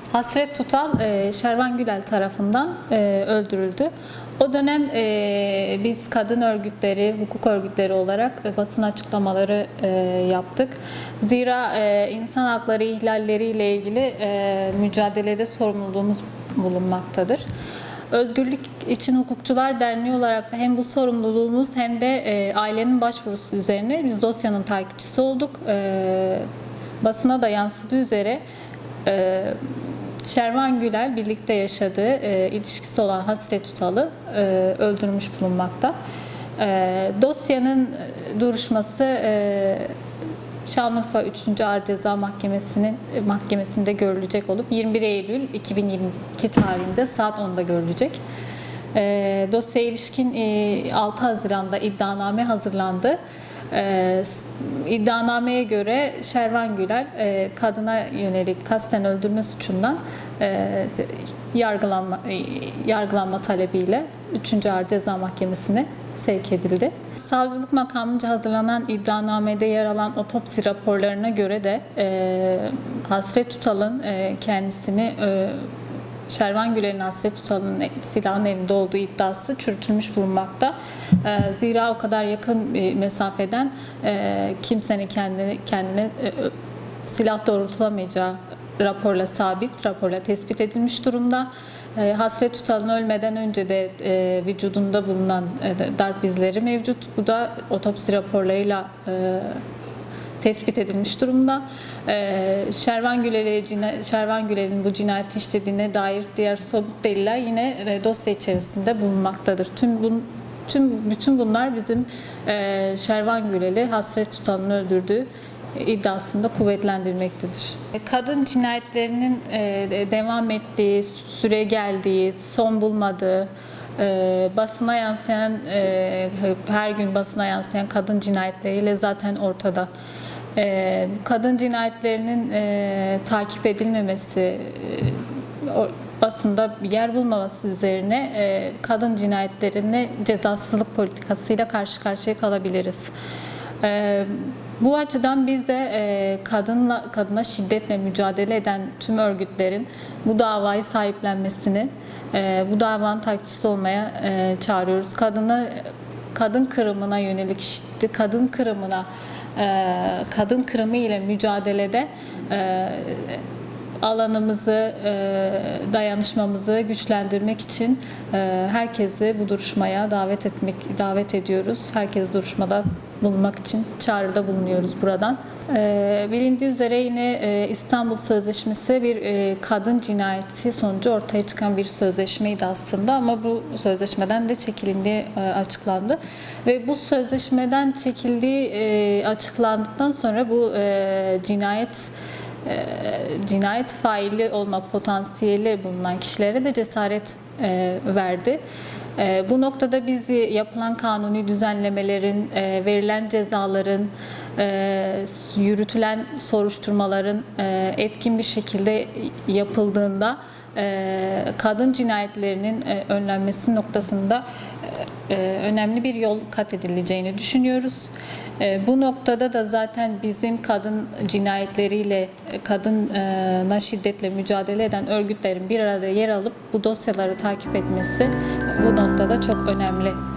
Hasret Tutal, Şervan Gülel tarafından öldürüldü. O dönem biz kadın örgütleri, hukuk örgütleri olarak basın açıklamaları yaptık. Zira insan hakları ihlalleriyle ilgili mücadelede sorumluluğumuz bulunmaktadır. Özgürlük İçin Hukukçular Derneği olarak da hem bu sorumluluğumuz hem de ailenin başvurusu üzerine biz dosyanın takipçisi olduk. Basına da yansıdığı üzere Şervan Gülel birlikte yaşadığı ilişkisi olan Hasret Tutal'ı öldürmüş bulunmakta. Dosyanın duruşması Şanlıurfa 3. Ağır Ceza Mahkemesi'nde görülecek olup 21 Eylül 2022 tarihinde saat 10'da görülecek. Dosyaya ilişkin 6 Haziran'da iddianame hazırlandı. İddianameye göre Şervan Gülel kadına yönelik kasten öldürme suçundan yargılanma talebiyle 3. Ağır Ceza Mahkemesi'ne sevk edildi. Savcılık makamınca hazırlanan iddianamede yer alan otopsi raporlarına göre de Hasret Tutal'ın kendisini Şervan Güler'in Hasret Tutal'ın silahın elinde olduğu iddiası çürütülmüş bulunmakta. Zira o kadar yakın bir mesafeden kimsenin kendine silah doğrultulamayacağı raporla tespit edilmiş durumda. Hasret Tutal'ın ölmeden önce de vücudunda bulunan darp izleri mevcut. Bu da otopsi raporlarıyla tespit edilmiş durumda. Şervan Güler'in bu cinayeti işlediğine dair diğer somut deliller yine dosya içerisinde bulunmaktadır. Bütün bunlar bizim Şervan Güler'i Hasret Tutal'ın öldürdüğü iddiasında kuvvetlendirmektedir. Kadın cinayetlerinin devam ettiği, süre geldiği, son bulmadığı, basına yansıyan, her gün basına yansıyan kadın cinayetleriyle zaten ortada. Kadın cinayetlerinin takip edilmemesi, basında yer bulmaması üzerine kadın cinayetlerine cezasızlık politikasıyla karşı karşıya kalabiliriz. Bu açıdan biz de kadına şiddetle mücadele eden tüm örgütlerin bu davayı sahiplenmesini, bu davanın takipçisi olmaya çağırıyoruz. Kadın kırımına yönelik şiddet, kadın kırımı ile mücadelede alanımızı, dayanışmamızı güçlendirmek için herkesi bu duruşmaya davet ediyoruz. Herkes duruşmada bulunmak için çağrıda bulunuyoruz buradan. Bilindiği üzere yine İstanbul Sözleşmesi bir kadın cinayeti sonucu ortaya çıkan bir sözleşmeydi aslında, ama bu sözleşmeden de çekilindiği açıklandı. Ve bu sözleşmeden çekildiği açıklandıktan sonra bu cinayet faili olma potansiyeli bulunan kişilere de cesaret verdi. Bu noktada biz yapılan kanuni düzenlemelerin, verilen cezaların, yürütülen soruşturmaların etkin bir şekilde yapıldığında kadın cinayetlerinin önlenmesi noktasında önemli bir yol kat edileceğini düşünüyoruz. Bu noktada da zaten bizim kadın cinayetleriyle, kadına şiddetle mücadele eden örgütlerin bir arada yer alıp bu dosyaları takip etmesi bu noktada çok önemli.